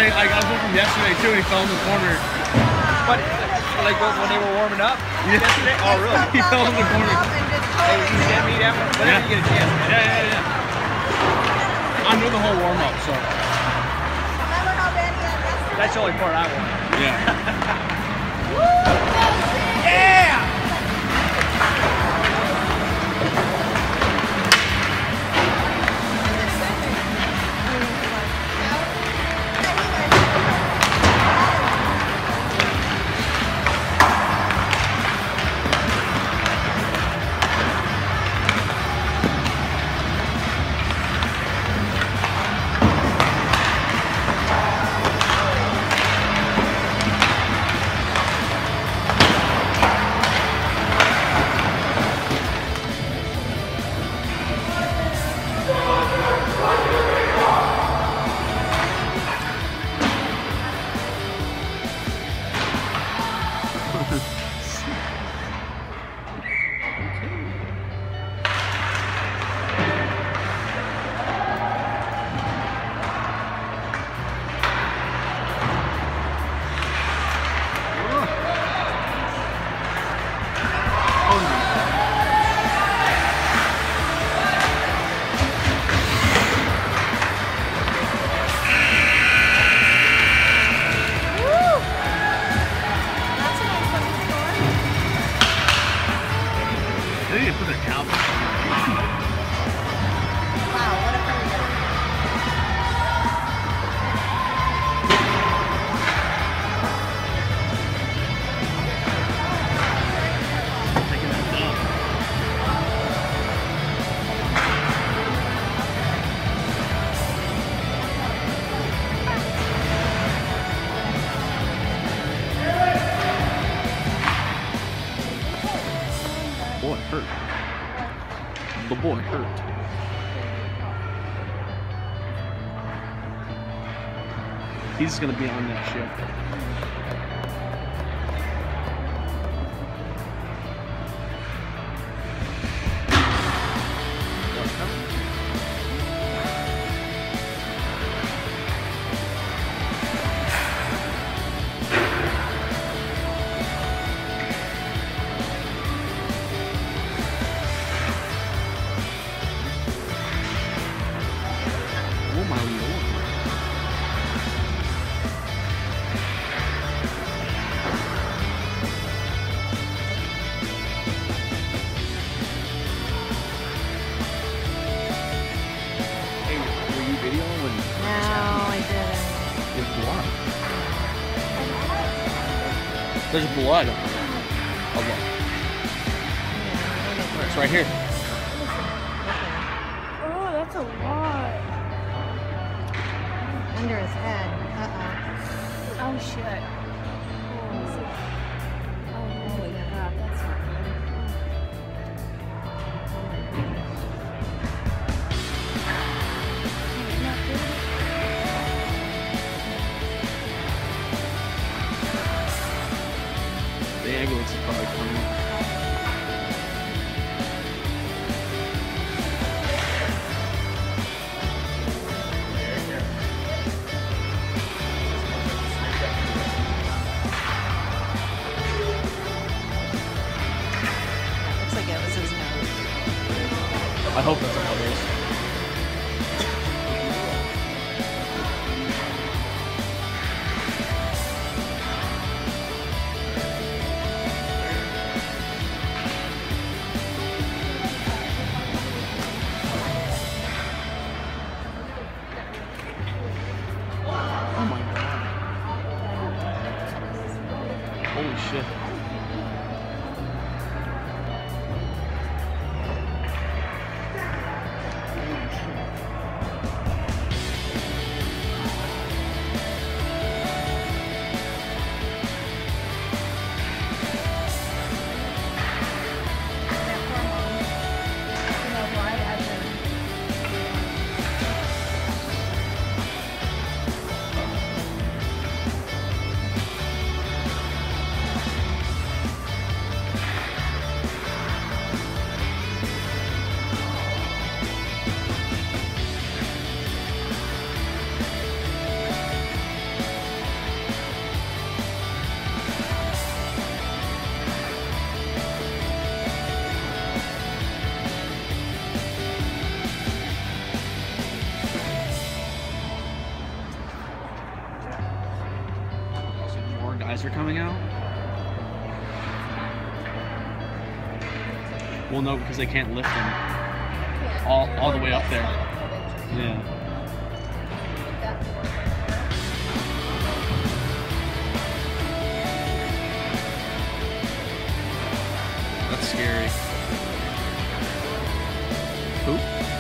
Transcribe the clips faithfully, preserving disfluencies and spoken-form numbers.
I, I got one from yesterday too, and he fell in the corner. But like when they were warming up Yeah. yesterday? Oh, really? He fell in the corner. Hey, you send me that one? Whenever Yeah. you get a chance, man. Yeah, yeah, yeah. I knew the whole warm up, so. That's the only part I want. Yeah. Yeah! They need to put their calendar. Wow, what a career. Taking that dump. Boy, it hurt. The boy hurt. He's gonna be on that ship. Oh my lord. Hey, were you videoing when No, I didn't. there's blood? There's blood. Oh, look. It's right here. Oh, that's a lot. Under his head. Uh-oh. Oh shit. Oh, holy crap, that's not good. Not good. The ambulance is probably coming. Looks like it was his nose. I hope that's all it is. Oh my god. Holy shit. eyes are coming out? Well, no, because they can't lift them all, all the way up there. Yeah. That's scary. Who?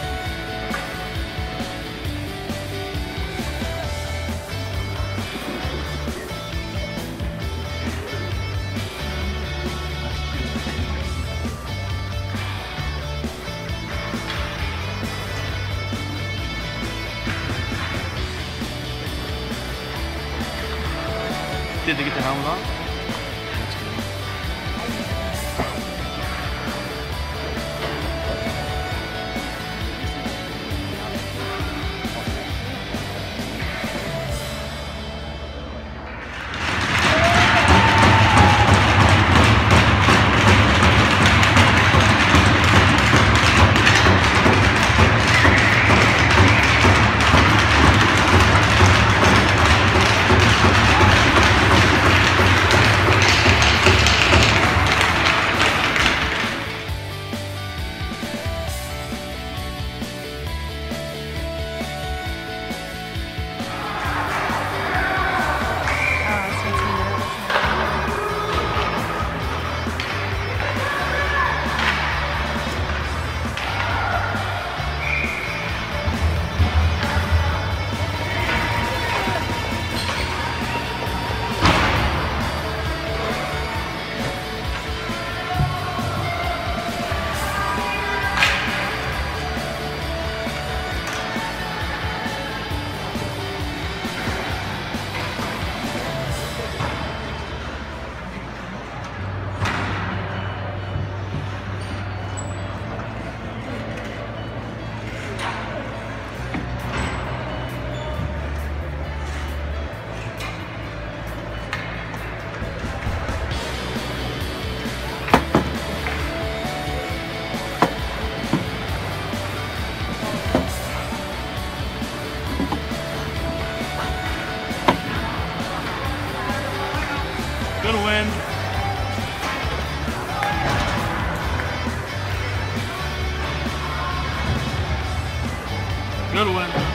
Did they get the helmet off? That's good. Good win. Good win.